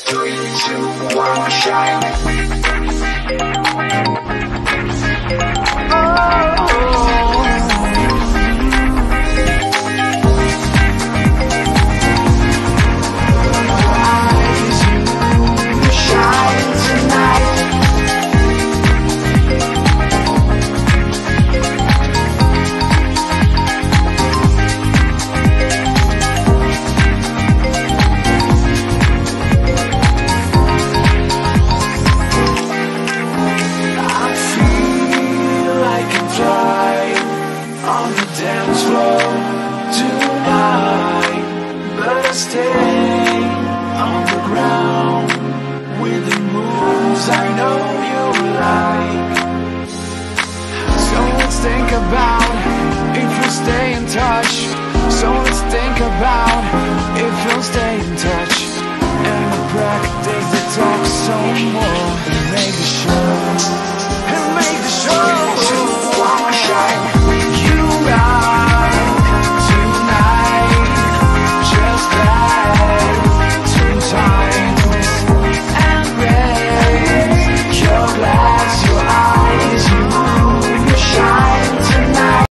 3, 2, 1, shine. Think about if we'll stay in touch. So let's think about if we'll stay in touch and practice the talk some more.